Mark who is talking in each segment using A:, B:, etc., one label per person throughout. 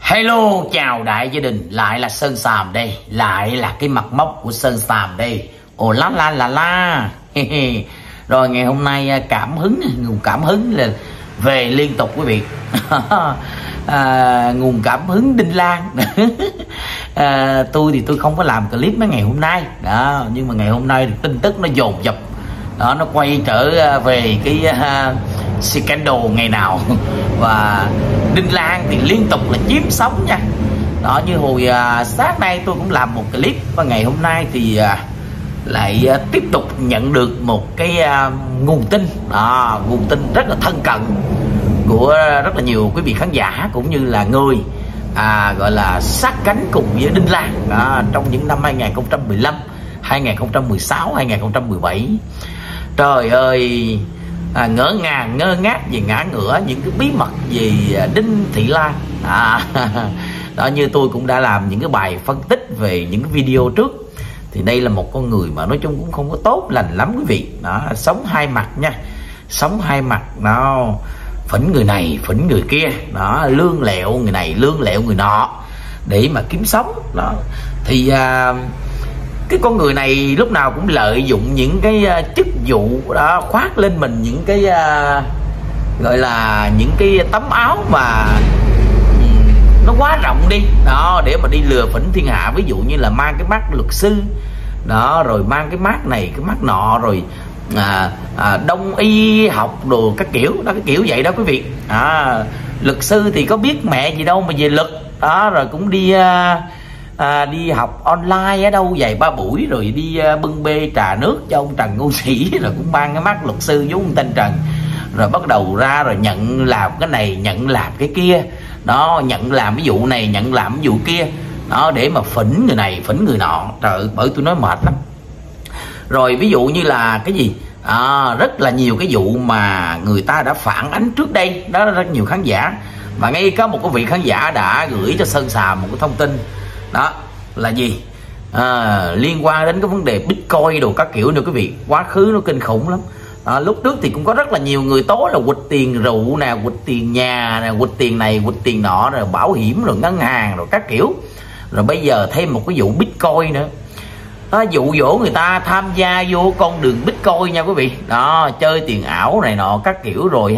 A: Hello, chào đại gia đình, lại là Sơn Sàm đây, lại là cái mặt mốc của Sơn Sàm đây. Ồ la la la la. Rồi ngày hôm nay nguồn cảm hứng là về liên tục quý vị. Nguồn cảm hứng Đinh Lan. Tôi thì tôi không có làm clip mấy ngày hôm nay đó, nhưng mà ngày hôm nay tin tức nó dồn dập đó, nó quay trở về cái scandal ngày nào. Và Đinh Lan thì liên tục là chiếm sóng nha đó, như hồi sáng nay tôi cũng làm một clip, và ngày hôm nay thì lại tiếp tục nhận được một cái nguồn tin đó, nguồn tin rất là thân cận của rất là nhiều quý vị khán giả cũng như là người gọi là sát cánh cùng với Đinh Lan đó, trong những năm 2015, 2016, 2017. Trời ơi, ngỡ ngàng ngơ ngác về ngã ngửa những cái bí mật về Đinh Thị Lan đó, như tôi cũng đã làm những cái bài phân tích về những cái video trước. Thì đây là một con người mà nói chung cũng không có tốt lành lắm quý vị đó, sống hai mặt nha, sống hai mặt đó, phỉnh người này phỉnh người kia đó, lương lẹo người này lương lẹo người nọ để mà kiếm sống đó. Thì cái con người này lúc nào cũng lợi dụng những cái chức vụ đó, khoác lên mình những cái gọi là những cái tấm áo mà nó quá rộng đi đó, để mà đi lừa phỉnh thiên hạ. Ví dụ như là mang cái mắt luật sư đó, rồi mang cái mắt này cái mắt nọ, rồi đông y học đồ các kiểu đó, cái kiểu vậy đó quý vị. Luật sư thì có biết mẹ gì đâu mà về luật đó, rồi cũng đi học online ở đâu vài ba buổi, rồi đi bưng bê trà nước cho ông Trần Ngô Sĩ, rồi cũng mang cái mắt luật sư giống ông tên Trần, rồi bắt đầu ra rồi nhận làm cái này nhận làm cái kia đó, nhận làm ví dụ này nhận làm ví dụ kia đó, để mà phỉnh người này phỉnh người nọ. Trời ơi, bởi tôi nói mệt lắm. Rồi ví dụ như là cái gì rất là nhiều cái vụ mà người ta đã phản ánh trước đây đó, rất nhiều khán giả, và ngay có một cái vị khán giả đã gửi cho Sơn Sàm một cái thông tin đó là gì, liên quan đến cái vấn đề Bitcoin đồ các kiểu nữa quý vị. Quá khứ nó kinh khủng lắm. Lúc trước thì cũng có rất là nhiều người tố là quỵt tiền rượu nè, quỵt tiền nhà nè, quỵt tiền này quỵt tiền nọ, rồi bảo hiểm rồi ngân hàng rồi các kiểu. Rồi bây giờ thêm một cái vụ Bitcoin nữa, dụ dỗ người ta tham gia vô con đường Bitcoin nha quý vị đó, chơi tiền ảo này nọ các kiểu, rồi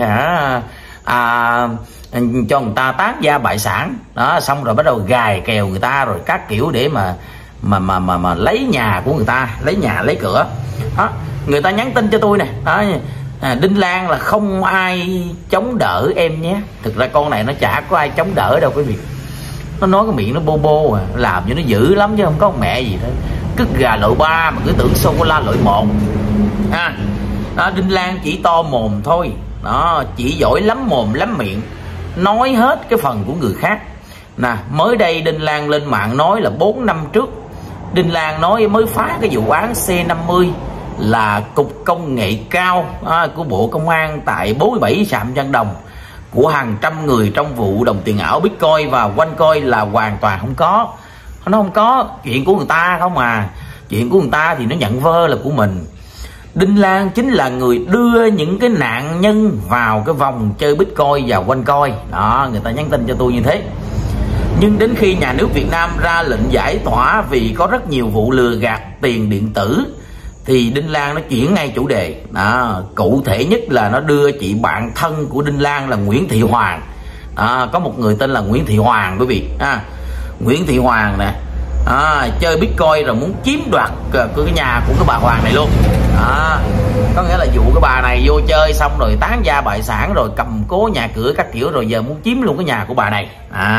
A: cho người ta tán gia bại sản đó, xong rồi bắt đầu gài kèo người ta rồi các kiểu để mà lấy nhà của người ta, lấy nhà lấy cửa đó. Người ta nhắn tin cho tôi nè đó, Đinh Lan là không ai chống đỡ em nhé. Thực ra con này nó chả có ai chống đỡ đâu quý vị, nó nói cái miệng nó bô bô làm cho nó dữ lắm chứ không có mẹ gì thôi. Cứ gà loại 3 mà cứ tưởng sô cô la loại 1 đó. Đinh Lan chỉ to mồm thôi đó, chỉ giỏi lắm mồm lắm miệng, nói hết cái phần của người khác nè. Mới đây Đinh Lan lên mạng nói là 4 năm trước Đinh Lan nói mới phá cái vụ án C50 là cục công nghệ cao của Bộ Công an tại 47 trạm Giang Đồng của hàng trăm người trong vụ đồng tiền ảo Bitcoin và OneCoin là hoàn toàn không có. Nó không có, chuyện của người ta không à, chuyện của người ta thì nó nhận vơ là của mình. Đinh Lan chính là người đưa những cái nạn nhân vào cái vòng chơi Bitcoin và OneCoin đó, người ta nhắn tin cho tôi như thế. Nhưng đến khi nhà nước Việt Nam ra lệnh giải tỏa vì có rất nhiều vụ lừa gạt tiền điện tử thì Đinh Lan nó chuyển ngay chủ đề đó. Cụ thể nhất là nó đưa chị bạn thân của Đinh Lan là Nguyễn Thị Hoàng, có một người tên là Nguyễn Thị Hoàng quý vị. Nguyễn Thị Hoàng nè chơi Bitcoin rồi muốn chiếm đoạt cái nhà của cái bà Hoàng này luôn. Có nghĩa là dụ cái bà này vô chơi xong rồi tán gia bại sản rồi cầm cố nhà cửa các kiểu, rồi giờ muốn chiếm luôn cái nhà của bà này.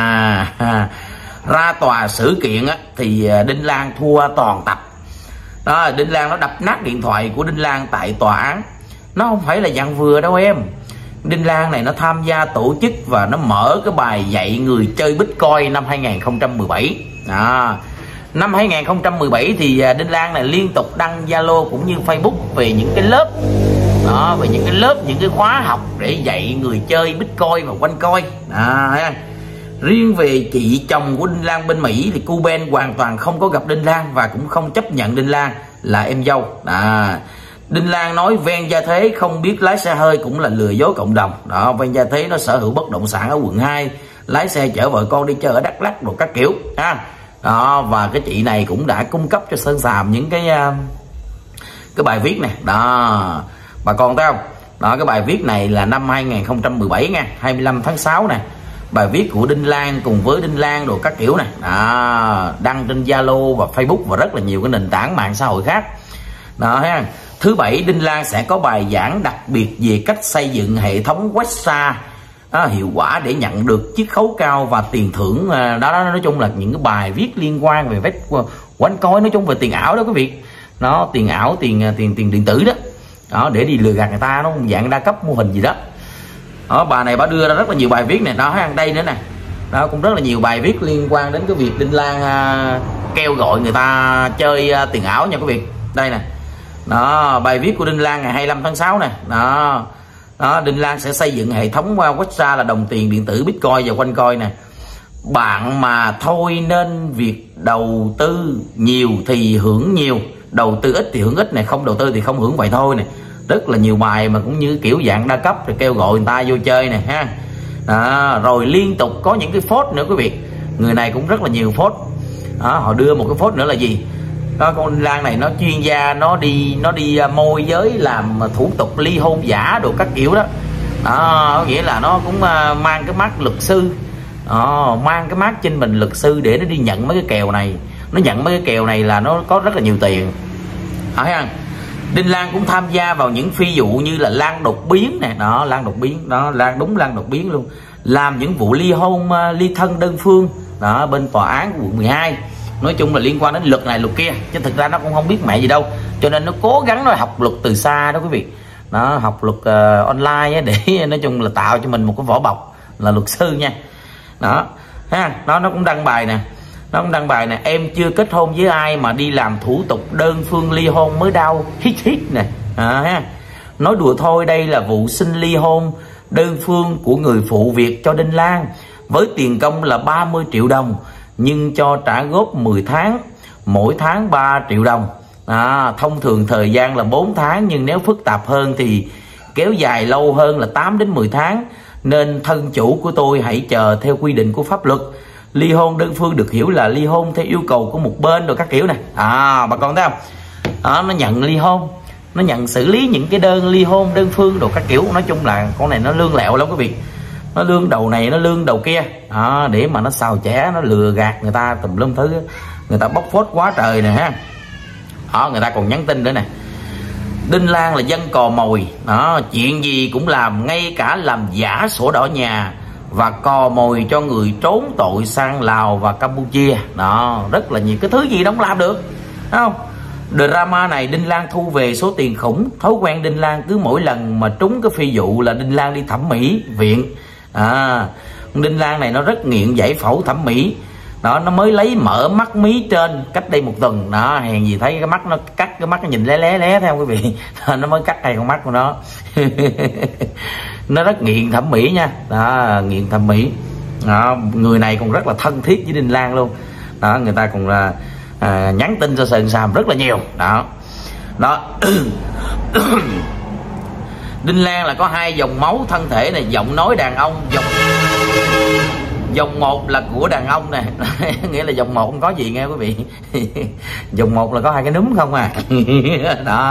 A: Ra tòa xử kiện thì Đinh Lan thua toàn tập đó. Đinh Lan nó đập nát điện thoại của Đinh Lan tại tòa án. Nó không phải là dạng vừa đâu em. Đinh Lan này nó tham gia tổ chức và nó mở cái bài dạy người chơi Bitcoin năm 2017 Năm 2017 thì Đinh Lan này liên tục đăng Zalo cũng như Facebook về những cái lớp đó, về những cái lớp, những cái khóa học để dạy người chơi Bitcoin và OneCoin. Riêng về chị chồng của Đinh Lan bên Mỹ thì cô Ben hoàn toàn không có gặp Đinh Lan và cũng không chấp nhận Đinh Lan là em dâu. Đinh Lan nói ven gia thế không biết lái xe hơi cũng là lừa dối cộng đồng đó. Ven gia thế nó sở hữu bất động sản ở quận 2 lái xe chở vợ con đi chơi ở Đắk Lắk đồ các kiểu ha. Đó, và cái chị này cũng đã cung cấp cho Sơn Xàm những cái bài viết này đó, bà con thấy không. Đó, cái bài viết này là năm 2017 nha, 25 tháng 6 nè. Bài viết của Đinh Lan cùng với Đinh Lan đồ các kiểu này đó, đăng trên Zalo và Facebook và rất là nhiều cái nền tảng mạng xã hội khác đó ha. Thứ Bảy Đinh Lan sẽ có bài giảng đặc biệt về cách xây dựng hệ thống website hiệu quả để nhận được chiết khấu cao và tiền thưởng đó, nói chung là những cái bài viết liên quan về quanh coi, nói chung về tiền ảo đó quý vị. Nó tiền ảo, tiền điện tử đó. Đó, để đi lừa gạt người ta, nó dạng đa cấp mô hình gì đó. Đó, bà này bà đưa ra rất là nhiều bài viết này đó, ăn đây nữa nè. Đó, cũng rất là nhiều bài viết liên quan đến cái việc Đinh Lan kêu gọi người ta chơi tiền ảo nha quý vị. Đây nè. Đó, bài viết của Đinh Lan ngày 25 tháng 6 nè. Đó. Đó, Đinh Lan sẽ xây dựng hệ thống website là đồng tiền điện tử Bitcoin và quanh coin nè. Bạn mà thôi nên việc đầu tư nhiều thì hưởng nhiều, đầu tư ít thì hưởng ít này, không đầu tư thì không hưởng vậy thôi nè. Rất là nhiều bài mà cũng như kiểu dạng đa cấp rồi kêu gọi người ta vô chơi nè ha. Đó, rồi liên tục có những cái phốt nữa quý vị. Người này cũng rất là nhiều phốt. Đó, họ đưa một cái phốt nữa là gì? Đó, con Đinh Lan này nó chuyên gia, nó đi môi giới làm thủ tục ly hôn giả đồ các kiểu đó. Đó, nghĩa là nó cũng mang cái mác luật sư. Mang cái mác trên mình luật sư để nó đi nhận mấy cái kèo này. Nó nhận mấy cái kèo này là nó có rất là nhiều tiền. Thấy không? Đinh Lan cũng tham gia vào những phi vụ như là Lan đột biến nè, đó, Lan đột biến, đó, Lan đột biến luôn. Làm những vụ ly hôn, ly thân đơn phương, đó, bên tòa án của quận 12. Nói chung là liên quan đến luật này luật kia, chứ thực ra nó cũng không biết mẹ gì đâu. Cho nên nó cố gắng nó học luật từ xa đó quý vị. Nó học luật online để nói chung là tạo cho mình một cái vỏ bọc là luật sư nha. Đó, ha, nó cũng đăng bài nè. Nó cũng đăng bài nè, em chưa kết hôn với ai mà đi làm thủ tục đơn phương ly hôn mới đau hít nè. Ha. Nói đùa thôi, đây là vụ xin ly hôn đơn phương của người phụ việc cho Đinh Lan với tiền công là 30 triệu đồng nhưng cho trả góp 10 tháng, mỗi tháng 3 triệu đồng. Thông thường thời gian là 4 tháng nhưng nếu phức tạp hơn thì kéo dài lâu hơn là 8 đến 10 tháng. Nên thân chủ của tôi hãy chờ theo quy định của pháp luật. Ly hôn đơn phương được hiểu là ly hôn theo yêu cầu của một bên rồi các kiểu này. Bà con thấy không? Nó nhận ly hôn, nó nhận xử lý những cái đơn ly hôn đơn phương đồ các kiểu. Nói chung là con này nó lương lẹo lắm quý vị. Nó lương đầu này, nó lương đầu kia. Để mà nó xào chẻ, nó lừa gạt người ta tùm lum thứ. Người ta bóc phốt quá trời nè ha. Người ta còn nhắn tin nữa nè. Đinh Lan là dân cò mồi. Chuyện gì cũng làm, ngay cả làm giả sổ đỏ nhà và cò mồi cho người trốn tội sang Lào và Campuchia. Đó, rất là nhiều cái thứ gì đó cũng làm được, đúng không? Drama này Đinh Lan thu về số tiền khủng. Thói quen Đinh Lan cứ mỗi lần mà trúng cái phi vụ là Đinh Lan đi thẩm mỹ viện. Đinh Lan này nó rất nghiện giải phẫu thẩm mỹ. Đó, nó mới lấy mở mắt mí trên cách đây 1 tuần. Đó, hèn gì thấy cái mắt nó cắt, cái mắt nó nhìn lé theo quý vị. Nó mới cắt hai con mắt của nó. Nó rất nghiện thẩm mỹ nha. Đó, nghiện thẩm mỹ. Đó, người này còn rất là thân thiết với Đinh Lan luôn. Đó, người ta còn là nhắn tin cho Sơn Xàm rất là nhiều. Đó. Đinh Lan là có 2 dòng máu thân thể này, giọng nói đàn ông, dòng 1 là của đàn ông nè. Nghĩa là dòng 1 không có gì nghe quý vị. Dòng 1 là có 2 cái núm không à. Đó.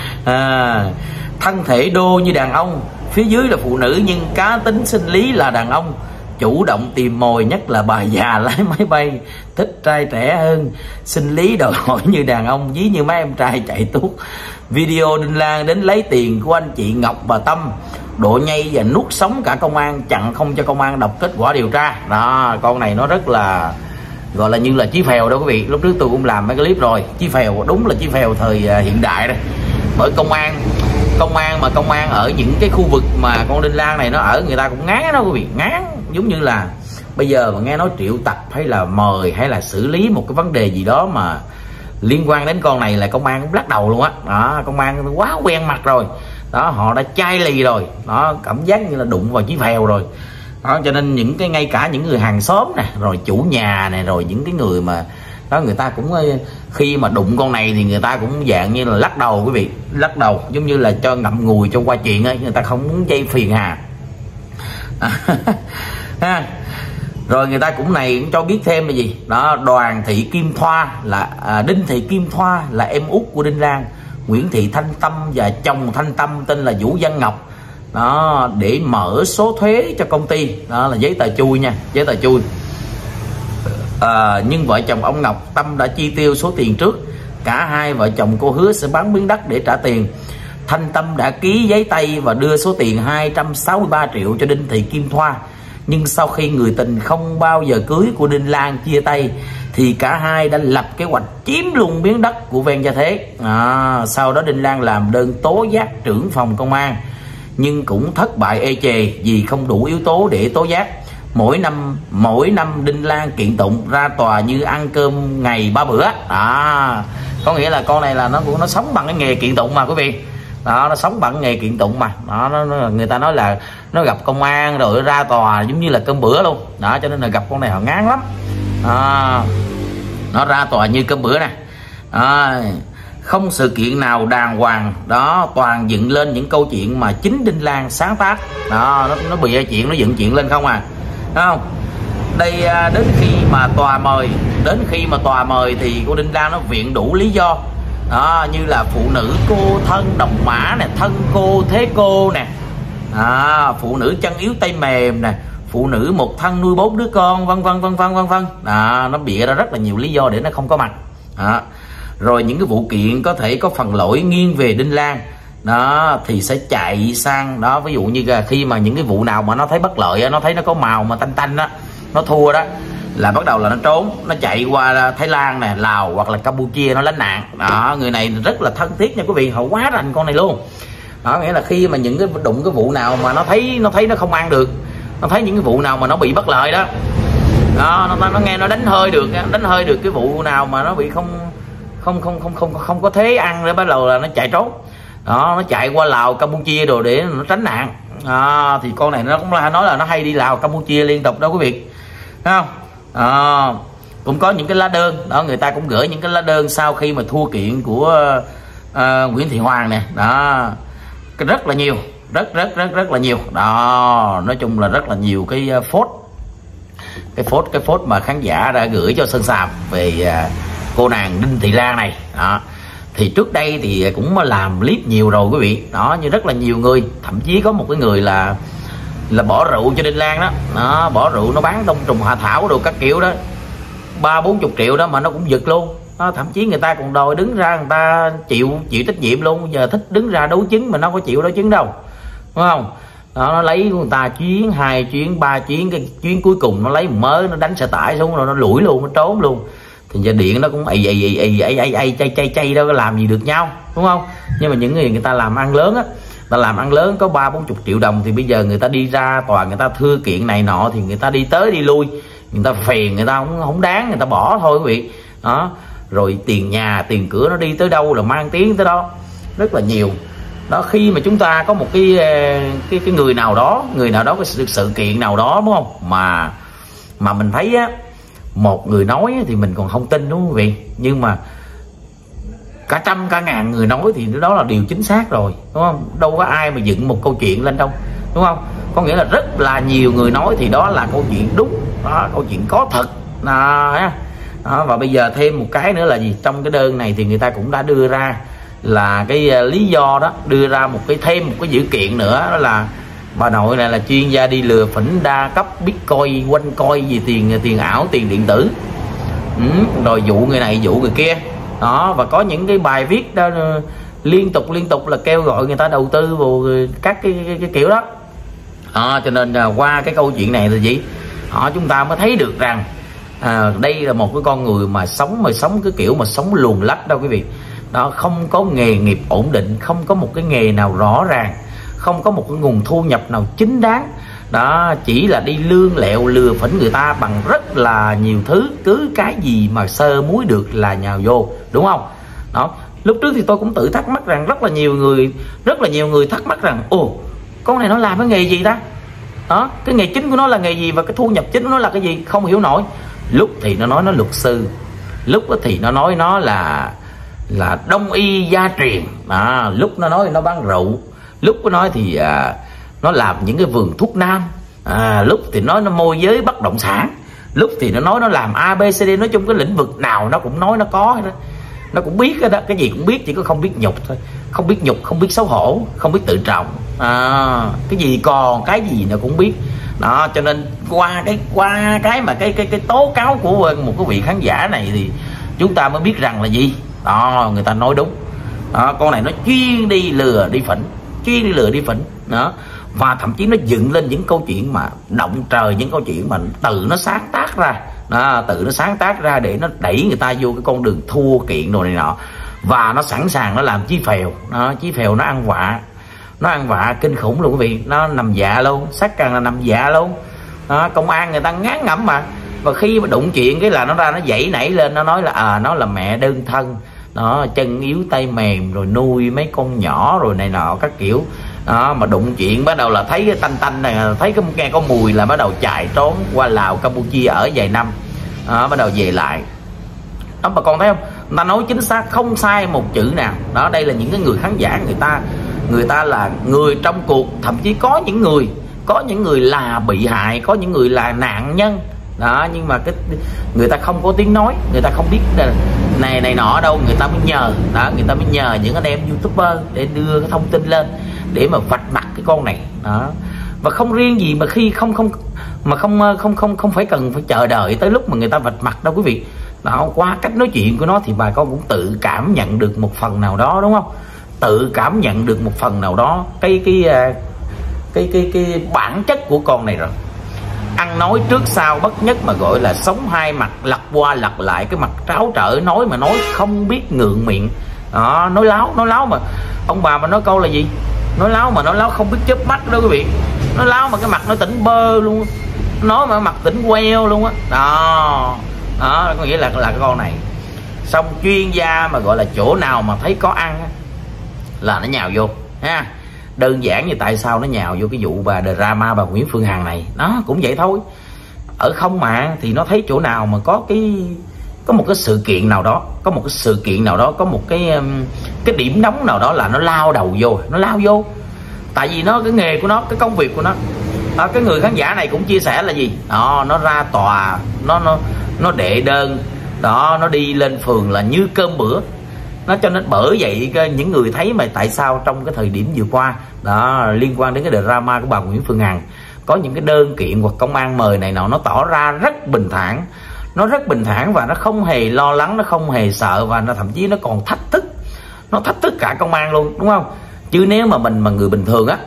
A: Thân thể đô như đàn ông, phía dưới là phụ nữ nhưng cá tính sinh lý là đàn ông. Chủ động tìm mồi, nhất là bà già lái máy bay, thích trai trẻ hơn, sinh lý đòi hỏi như đàn ông, ví như mấy em trai chạy tuốt. Video Đinh Lan đến lấy tiền của anh chị Ngọc và Tâm, độ nhây và nuốt sống cả công an, chặn không cho công an đọc kết quả điều tra. Đó, con này nó rất là gọi là như là chí phèo đó quý vị. Lúc trước tôi cũng làm mấy cái clip rồi, chí phèo, đúng là chí phèo thời hiện đại đây. Bởi công an mà công an ở những cái khu vực mà con Đinh Lan này nó ở, người ta cũng ngán đó quý vị, ngán. Giống như là bây giờ mà nghe nói triệu tập hay là mời hay là xử lý một cái vấn đề gì đó mà liên quan đến con này là công an cũng lắc đầu luôn á. Đó, công an quá quen mặt rồi. Đó, họ đã chai lì rồi. Đó, cảm giác như là đụng vào chí phèo rồi. Đó, cho nên những cái ngay cả những người hàng xóm nè, rồi chủ nhà nè, rồi những cái người mà đó, người ta cũng khi mà đụng con này thì người ta cũng dạng như là lắc đầu quý vị, lắc đầu giống như là cho ngậm ngùi cho qua chuyện ấy, người ta không muốn gây phiền hà. Rồi người ta cũng cũng cho biết thêm là gì đó, Đoàn Thị Kim Thoa là Đinh Thị Kim Thoa là em út của Đinh Lan, Nguyễn Thị Thanh Tâm và chồng Thanh Tâm tên là Vũ Văn Ngọc đó, để mở số thuế cho công ty. Đó là giấy tờ chui nha, giấy tờ chui. Nhưng vợ chồng ông Ngọc Tâm đã chi tiêu số tiền trước. Cả hai vợ chồng cô hứa sẽ bán miếng đất để trả tiền. Thanh Tâm đã ký giấy tay và đưa số tiền 263 triệu cho Đinh Thị Kim Thoa. Nhưng sau khi người tình không bao giờ cưới của Đinh Lan chia tay thì cả hai đã lập kế hoạch chiếm luôn miếng đất của Ven Gia Thế. Sau đó Đinh Lan làm đơn tố giác trưởng phòng công an nhưng cũng thất bại ê chề vì không đủ yếu tố để tố giác. Mỗi năm Đinh Lan kiện tụng ra tòa như ăn cơm ngày 3 bữa. Có nghĩa là con này là nó sống bằng cái nghề kiện tụng mà quý vị. Đó, nó sống bằng nghề kiện tụng mà. Đó, người ta nói là nó gặp công an rồi ra tòa giống như là cơm bữa luôn. Đó, cho nên là gặp con này họ ngán lắm. Nó ra tòa như cơm bữa nè. Không sự kiện nào đàng hoàng đó, toàn dựng lên những câu chuyện mà chính Đinh Lan sáng tác. Đó, nó bịa chuyện, nó dựng chuyện lên không à. Đúng không? Đây đến khi mà tòa mời thì cô Đinh Lan nó viện đủ lý do. Đó, như là phụ nữ cô thân đồng mã nè, thân cô thế cô nè, phụ nữ chân yếu tay mềm nè, phụ nữ một thân nuôi 4 đứa con, vân vân. Nó bịa ra rất là nhiều lý do để nó không có mặt. Rồi những cái vụ kiện có thể có phần lỗi nghiêng về Đinh Lan đó thì sẽ chạy sang đó, ví dụ như khi mà những cái vụ nào mà nó thấy bất lợi, nó thấy nó có màu mà tanh đó, nó thua đó, là bắt đầu là nó trốn, nó chạy qua Thái Lan nè, Lào hoặc là Campuchia nó lánh nạn. Đó, người này rất là thân thiết nha quý vị, họ quá rành con này luôn. Đó, nghĩa là khi mà những cái đụng cái vụ nào mà nó thấy nó không ăn được, nó thấy những cái vụ nào mà nó bị bất lợi đó, nó nghe nó đánh hơi được cái vụ nào mà nó bị không có thế ăn, để bắt đầu là nó chạy trốn. Đó, nó chạy qua Lào Campuchia rồi để nó tránh nạn. Thì con này nó cũng nói là nó hay đi Lào Campuchia liên tục đó quý vị, thấy không? Cũng có những cái lá đơn đó, người ta cũng gửi những cái lá đơn sau khi mà thua kiện của Nguyễn Thị Hoàng nè. Đó, rất là nhiều, rất là nhiều. Đó, nói chung là rất là nhiều cái phốt mà khán giả đã gửi cho Sơn Sàm về cô nàng Đinh Thị Lan này. Đó, thì trước đây thì cũng làm clip nhiều rồi quý vị. Đó, như rất là nhiều người, thậm chí có một cái người là bỏ rượu cho Đinh Lan đó, bỏ rượu nó bán đông trùng hạ thảo đồ các kiểu đó, 30-40 triệu đó mà nó cũng giật luôn. Đó, thậm chí người ta còn đòi đứng ra, người ta chịu trách nhiệm luôn. Giờ thích đứng ra đấu chứng mà nó có chịu đấu chứng đâu, đúng không? Đó, nó lấy người ta chuyến 2 chuyến 3 chuyến, cái chuyến cuối cùng nó lấy một mớ, nó đánh xe tải xuống rồi nó lủi luôn, nó trốn luôn. Thì giờ điện nó cũng chay đâu có làm gì được nhau, đúng không? Nhưng mà những người ta làm ăn lớn á, ta làm ăn lớn có 30-40 triệu đồng thì bây giờ người ta đi ra tòa, người ta thưa kiện này nọ thì người ta đi tới đi lui, người ta phiền, người ta không đáng, người ta bỏ thôi quý vị. Đó, rồi tiền nhà tiền cửa nó đi tới đâu là mang tiếng tới đó, rất là nhiều. Đó, khi mà chúng ta có một cái người nào đó cái sự kiện nào đó, đúng không, mà mình thấy á, một người nói thì mình còn không tin, đúng không quý vị, nhưng mà cả trăm cả ngàn người nói thì đó là điều chính xác rồi, đúng không? Đâu có ai mà dựng một câu chuyện lên đâu, đúng không? Có nghĩa là rất là nhiều người nói thì đó là câu chuyện đúng, đó, câu chuyện có thật. Đó, và bây giờ thêm một cái nữa là gì, trong cái đơn này thì người ta cũng đã đưa ra là cái lý do đó, đưa ra thêm một cái dữ kiện nữa, đó là bà nội này là chuyên gia đi lừa phỉnh đa cấp bitcoin, quanh coi gì tiền ảo, tiền điện tử, rồi dụ người này dụ người kia. Đó, và có những cái bài viết đó liên tục là kêu gọi người ta đầu tư vào các cái kiểu đó. Cho nên qua cái câu chuyện này là gì, chúng ta mới thấy được rằng đây là một cái con người mà sống cái kiểu mà sống luồn lách đâu quý vị. Đó, không có nghề nghiệp ổn định, không có một cái nghề nào rõ ràng, không có một cái nguồn thu nhập nào chính đáng. Đó, chỉ là đi lương lẹo lừa phỉnh người ta bằng rất là nhiều thứ, cứ cái gì mà sơ muối được là nhào vô, đúng không? Đó, lúc trước thì tôi cũng tự thắc mắc rằng rất là nhiều người thắc mắc rằng con này nó làm cái nghề gì ta? Đó, cái nghề chính của nó là nghề gì và cái thu nhập chính của nó là cái gì, không hiểu nổi. Lúc thì nó nói nó luật sư, lúc thì nó nói nó là đông y gia truyền, lúc nó nói nó bán rượu, lúc nó nói thì nó làm những cái vườn thuốc nam, Lúc thì nói nó môi giới bất động sản, lúc thì nó nói nó làm ABCD, nói chung cái lĩnh vực nào nó cũng nói nó có hết đó. Nó cũng biết hết đó, cái gì cũng biết, chỉ có không biết nhục thôi. Không biết nhục, không biết xấu hổ, không biết tự trọng. Cái gì còn cái gì nó cũng biết đó. Cho nên qua cái mà cái tố cáo của một cái vị khán giả này thì chúng ta mới biết rằng là gì đó, người ta nói đúng đó. Con này nó chuyên đi lừa đi phỉnh, chuyên đi lừa đi phỉnh đó. Và thậm chí nó dựng lên những câu chuyện mà động trời, những câu chuyện mà tự nó sáng tác ra đó, tự nó sáng tác ra để nó đẩy người ta vô cái con đường thua kiện đồ này nọ. Và nó sẵn sàng nó làm chí phèo đó, chí phèo nó ăn vạ, nó ăn vạ kinh khủng luôn quý vị. Nó nằm dạ luôn, xác càng là nằm dạ luôn đó. Công an người ta ngán ngẩm mà, và khi mà đụng chuyện cái là nó ra nó dãy nảy lên, nó nói là nó là mẹ đơn thân đó, chân yếu tay mềm, rồi nuôi mấy con nhỏ rồi này nọ các kiểu đó. Mà đụng chuyện bắt đầu là thấy cái tanh này, thấy cái nghe có mùi là bắt đầu chạy trốn qua Lào Campuchia ở vài năm đó, bắt đầu về lại đó. Bà con thấy không, người ta nói chính xác không sai một chữ nào đó. Đây là những cái người khán giả, người ta là người trong cuộc, thậm chí có những người là bị hại, có những người là nạn nhân đó. Nhưng mà người ta không có tiếng nói, người ta không biết này nọ đâu, người ta mới nhờ đó, người ta mới nhờ những anh em YouTuber để đưa cái thông tin lên để mà vạch mặt cái con này đó. Và không riêng gì mà khi không phải cần phải chờ đợi tới lúc mà người ta vạch mặt đâu quý vị đó. Qua cách nói chuyện của nó thì bà con cũng tự cảm nhận được một phần nào đó, đúng không? Tự cảm nhận được một phần nào đó cái bản chất của con này rồi. Ăn nói trước sau bất nhất, mà gọi là sống hai mặt, lật qua lật lại, cái mặt tráo trở, nói mà nói không biết ngượng miệng đó. Nói láo mà ông bà mà nói câu là gì, nói láo không biết chớp mắt đó quý vị. Nói láo mà cái mặt nó tỉnh bơ luôn, nói mà mặt tỉnh queo luôn á đó. Đó có nghĩa là cái con này. Xong chuyên gia mà gọi là chỗ nào mà thấy có ăn là nó nhào vô ha. Đơn giản như tại sao nó nhào vô cái vụ bà drama bà Nguyễn Phương Hằng này, nó cũng vậy thôi. Ở không mạng thì nó thấy chỗ nào mà có một cái sự kiện nào đó, có một cái điểm nóng nào đó là nó lao đầu vô, nó lao vô. Tại vì nó cái nghề của nó, cái công việc của nó. Cái người khán giả này cũng chia sẻ là gì đó, nó ra tòa, nó đệ đơn đó, nó đi lên phường là như cơm bữa. Nó cho nên bởi vậy những người thấy mà tại sao trong cái thời điểm vừa qua đó liên quan đến cái drama của bà Nguyễn Phương Hằng có những cái đơn kiện hoặc công an mời này nọ, nó tỏ ra rất bình thản, nó rất bình thản và nó không hề lo lắng, nó không hề sợ, và nó thậm chí nó còn thách thức, nó thách thức cả công an luôn, đúng không? Chứ nếu mà mình mà người bình thường á,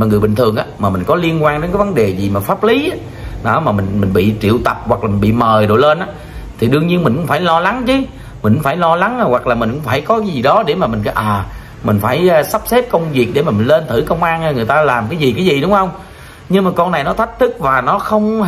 A: mà mình có liên quan đến cái vấn đề gì mà pháp lý á, đó mà mình bị triệu tập hoặc là mình bị mời đồ lên á, thì đương nhiên mình cũng phải lo lắng chứ. Mình phải lo lắng, hoặc là mình cũng phải có cái gì đó để mà mình phải sắp xếp công việc để mà mình lên thử công an người ta làm cái gì, đúng không? Nhưng mà con này nó thách thức và nó không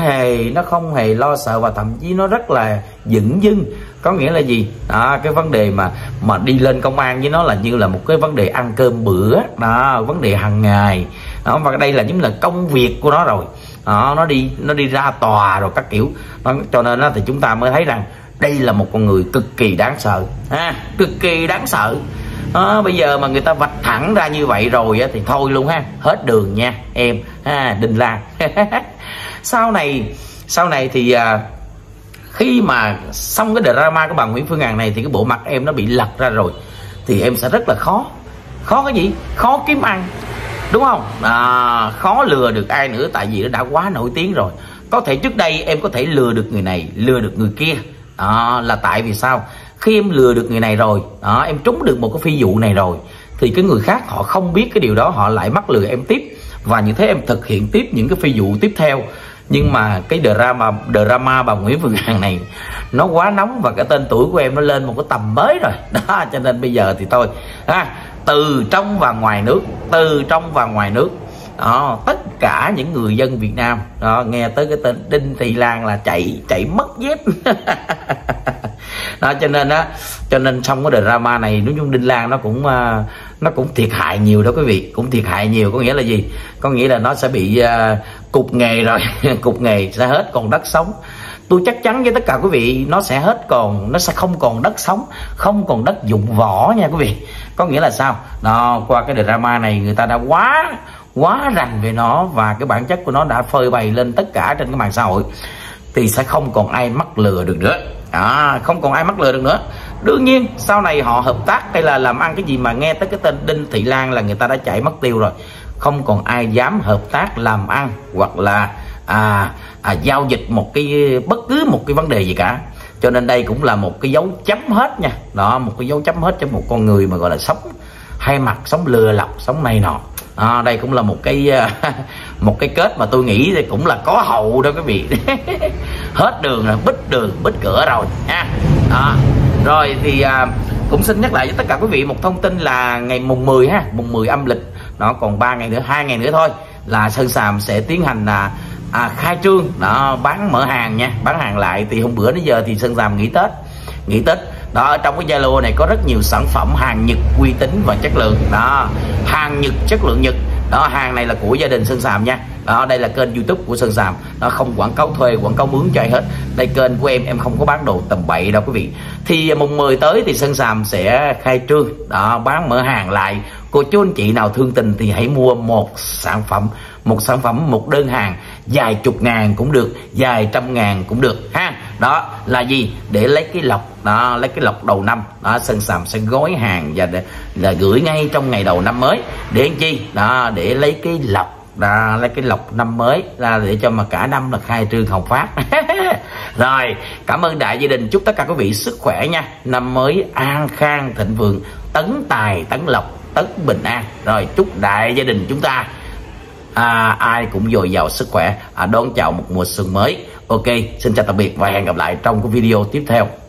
A: hề lo sợ, và thậm chí nó rất là dửng dưng. Có nghĩa là gì cái vấn đề mà đi lên công an với nó là như là một cái vấn đề ăn cơm bữa đó, vấn đề hàng ngày đó. Và đây là giống là công việc của nó rồi đó, nó đi ra tòa rồi các kiểu đó. Cho nên thì chúng ta mới thấy rằng đây là một con người cực kỳ đáng sợ cực kỳ đáng sợ. Bây giờ mà người ta vạch thẳng ra như vậy rồi thì thôi luôn ha, hết đường nha em Đinh Lan. Sau này thì khi mà xong cái drama của bà Nguyễn Phương Hằng này thì cái bộ mặt em nó bị lật ra rồi, thì em sẽ rất là khó cái gì, khó kiếm ăn, đúng không? Khó lừa được ai nữa, tại vì nó đã quá nổi tiếng rồi. Có thể trước đây em có thể lừa được người này, lừa được người kia là tại vì sao? Khi em lừa được người này rồi em trúng được một cái phi vụ này rồi, thì cái người khác họ không biết cái điều đó, họ lại mắc lừa em tiếp, và như thế em thực hiện tiếp những cái phi vụ tiếp theo. Nhưng mà cái drama bà Nguyễn Phương Hằng này nó quá nóng, và cái tên tuổi của em nó lên một cái tầm mới rồi đó. Cho nên bây giờ thì thôi từ trong và ngoài nước đó, tất cả những người dân Việt Nam đó, nghe tới cái tên Đinh Thị Lan là chạy mất dép. Đó, cho nên xong cái drama này, nói chung Đinh Lan nó cũng thiệt hại nhiều đó quý vị, cũng thiệt hại nhiều. Có nghĩa là gì? Có nghĩa là nó sẽ bị cục nghề rồi. Cục nghề sẽ hết còn đất sống. Tôi chắc chắn với tất cả quý vị, nó sẽ không còn đất sống, không còn đất dụng võ nha quý vị. Có nghĩa là sao? Đó, qua cái drama này người ta đã quá rành về nó và cái bản chất của nó đã phơi bày lên tất cả trên cái mạng xã hội, thì sẽ không còn ai mắc lừa được nữa. Không còn ai mắc lừa được nữa. Đương nhiên sau này họ hợp tác hay là làm ăn cái gì mà nghe tới cái tên Đinh Thị Lan là người ta đã chạy mất tiêu rồi, không còn ai dám hợp tác làm ăn hoặc là giao dịch một cái bất cứ một cái vấn đề gì cả. Cho nên đây cũng là một cái dấu chấm hết nha. Đó, một cái dấu chấm hết cho một con người mà gọi là sống hai mặt, sống lừa lọc, sống này nọ. Đây cũng là một cái một cái kết mà tôi nghĩ thì cũng là có hậu đó quý vị. Hết đường rồi, bít cửa rồi nha. Rồi thì cũng xin nhắc lại với tất cả quý vị một thông tin là ngày mùng 10 ha, mùng 10 âm lịch, nó còn 3 ngày nữa, 2 ngày nữa thôi là Sơn Sàm sẽ tiến hành khai trương đó, bán mở hàng nha, bán hàng lại. Thì hôm bữa đến giờ thì Sơn Sàm nghỉ Tết đó. Ở trong cái Zalo này có rất nhiều sản phẩm hàng Nhật uy tín và chất lượng đó, hàng Nhật chất lượng Nhật đó. Hàng này là của gia đình Sơn Sàm nha. Đó, đây là kênh YouTube của Sơn Sàm, nó không quảng cáo thuê, quảng cáo mướn cho ai hết. Đây kênh của em không có bán đồ tầm bậy đâu quý vị. Thì mùng 10 tới thì Sơn Sàm sẽ khai trương đó, bán mở hàng lại. Cô chú anh chị nào thương tình thì hãy mua một sản phẩm, một đơn hàng vài chục ngàn cũng được, vài trăm ngàn cũng được ha. Đó là gì? Để lấy cái lộc đó, lấy cái lộc đầu năm đó. Sơn Sàm sẽ gói hàng và là gửi ngay trong ngày đầu năm mới. Để làm chi? Đó, để lấy cái lộc đó, lấy cái lộc năm mới ra để cho mà cả năm là khai trương hồng phát. Rồi, cảm ơn đại gia đình, chúc tất cả quý vị sức khỏe nha. Năm mới an khang thịnh vượng, tấn tài tấn lộc, tấn bình an. Rồi chúc đại gia đình chúng ta ai cũng dồi dào sức khỏe, đón chào một mùa xuân mới. Ok, xin chào tạm biệt và hẹn gặp lại trong cái video tiếp theo.